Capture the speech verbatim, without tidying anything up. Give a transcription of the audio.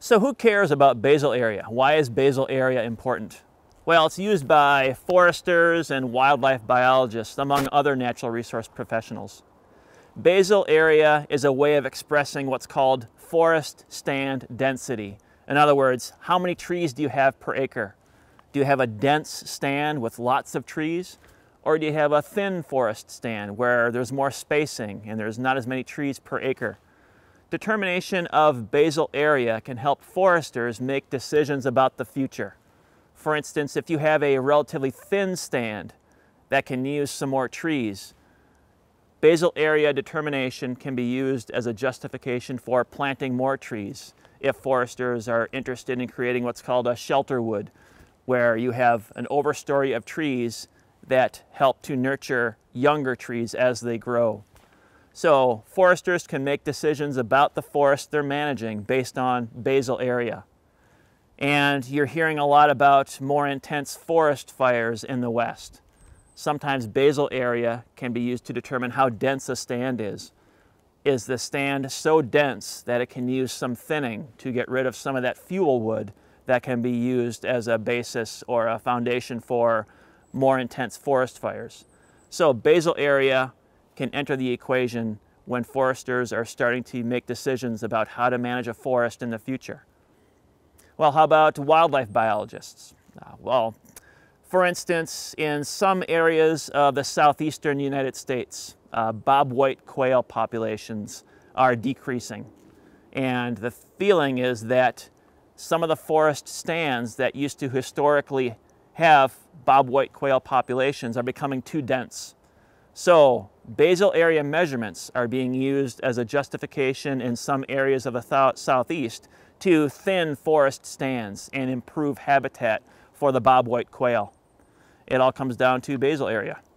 So who cares about basal area? Why is basal area important? Well, it's used by foresters and wildlife biologists, among other natural resource professionals. Basal area is a way of expressing what's called forest stand density. In other words, how many trees do you have per acre? Do you have a dense stand with lots of trees? Or do you have a thin forest stand where there's more spacing and there's not as many trees per acre? Determination of basal area can help foresters make decisions about the future. For instance, if you have a relatively thin stand that can use some more trees, basal area determination can be used as a justification for planting more trees if foresters are interested in creating what's called a shelter wood, where you have an overstory of trees that help to nurture younger trees as they grow. So foresters can make decisions about the forest they're managing based on basal area. And you're hearing a lot about more intense forest fires in the West. Sometimes basal area can be used to determine how dense a stand is. Is the stand so dense that it can use some thinning to get rid of some of that fuel wood that can be used as a basis or a foundation for more intense forest fires? So basal area can enter the equation when foresters are starting to make decisions about how to manage a forest in the future. Well, how about wildlife biologists? Uh, well, for instance, in some areas of the southeastern United States, uh, bobwhite quail populations are decreasing. And the feeling is that some of the forest stands that used to historically have bobwhite quail populations are becoming too dense. So basal area measurements are being used as a justification in some areas of the southeast to thin forest stands and improve habitat for the bobwhite quail. It all comes down to basal area.